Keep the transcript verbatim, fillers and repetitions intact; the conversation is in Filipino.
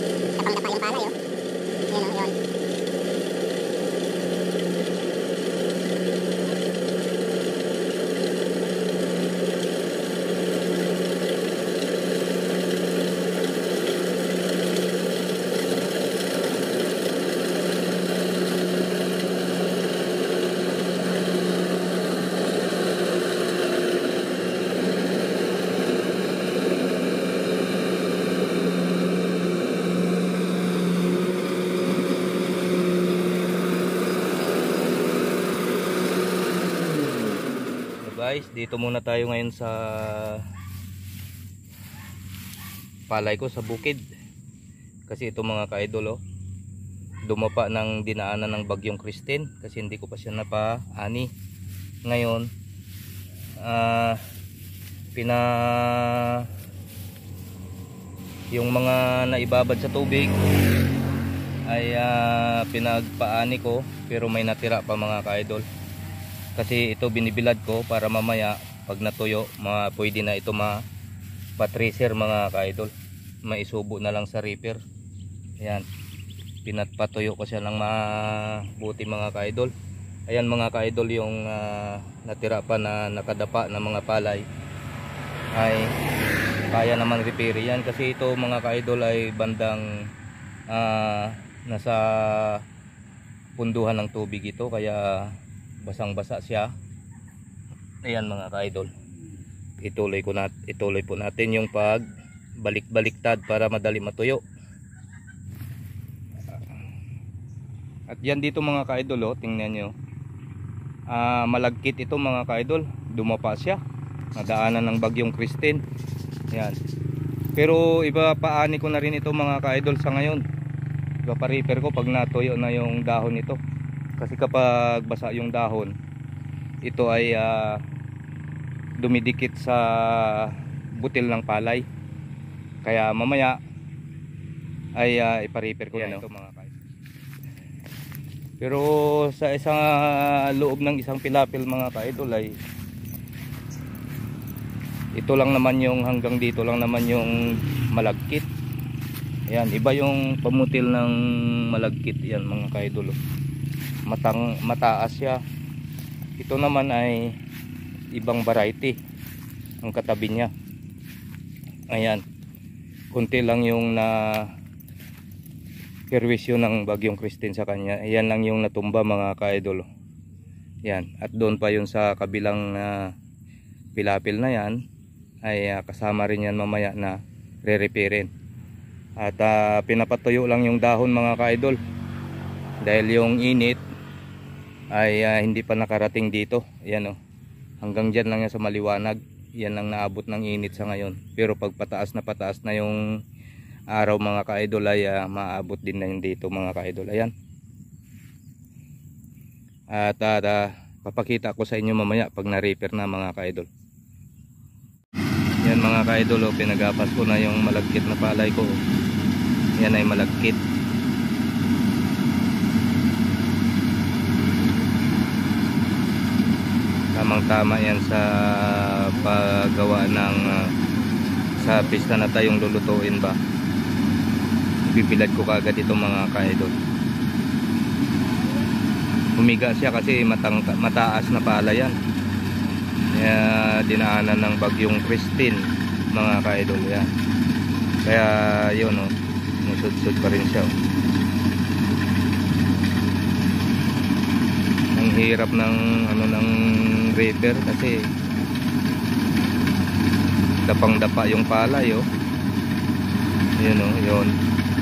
Tapang-dapa yung palay, oh. Yan, oh, yun. Guys, dito muna tayo ngayon sa palay ko sa bukid. Kasi ito mga ka-idol, oh, dumapa ng dinaanan ng bagyong Christine kasi hindi ko pa siya napaani. Ngayon uh, pina yung mga naibabad sa tubig ay uh, pinagpaani ko, pero may natira pa mga ka-idol. Kasi ito binibilad ko para mamaya pag natuyo, ma pwede na ito ma-patracer mga ka-idol. Maisubo na lang sa reaper. Ayan. Pinatpatuyo ko siya ng mabuti mga ka-idol. Ayan mga ka-idol, yung uh, natira pa na nakadapa na mga palay ay kaya naman repair yan. Kasi ito mga ka-idol ay bandang uh, nasa punduhan ng tubig ito, kaya basang basa siya. Ayan mga ka-idol, ituloy ko nat ituloy po natin yung pag balik-baliktad para madali matuyo. At yan dito mga ka-idol, oh, tingnan nyo, uh, malagkit ito mga ka-idol, dumapa siya, nadaanan ng bagyong Christine. Yan. Pero iba paani ko na rin ito mga ka-idol sa ngayon. Iba pa repair ko pag natuyo na yung dahon nito. Kasi kapag basa yung dahon, ito ay uh, dumidikit sa butil ng palay. Kaya mamaya ay uh, ipa-repair ko na ito mga ka-idol. Pero sa isang uh, loob ng isang pilapil mga ka-idol ay ito lang naman yung, hanggang dito lang naman yung malagkit. Ayan, iba yung pamutil ng malagkit yan mga ka-idol. Matang, mataas siya. Ito naman ay ibang variety ang katabi niya. Ayan, kunti lang yung na perwisyo ng bagyong Christine sa kanya. Ayan lang yung natumba mga ka-idol. Yan, at doon pa yun sa kabilang uh, pilapil na yan ay uh, kasama rin yan mamaya na re-repairin. At uh, pinapatuyo lang yung dahon mga ka-idol dahil yung init ay uh, hindi pa nakarating dito. Ayan, oh, hanggang dyan lang yan sa maliwanag. Yan lang naabot ng init sa ngayon. Pero pag pataas na pataas na yung araw mga ka-idol ay uh, maabot din na yun dito mga ka-idol. Ayan. At uh, uh, papakita ko sa inyo mamaya pag na-repair na mga ka-idol. Yan mga ka-idol, oh, pinagapas ko na yung malagkit na palay ko. Yan ay malagkit. Tamang tama yan sa paggawa ng uh, sa pista na tayong lulutuin ba. Bibilad ko kagad ito mga ka-idol. Humiga siya kasi matang, mataas na pala yan. Kaya dinaanan ng bagyong Christine mga ka-idol yan. Kaya yun, oh, nasudsud pa rin siya, oh. Ang hirap ng ano ng repair kasi dapang dapa yung palay, oh. Yun, oh, yun.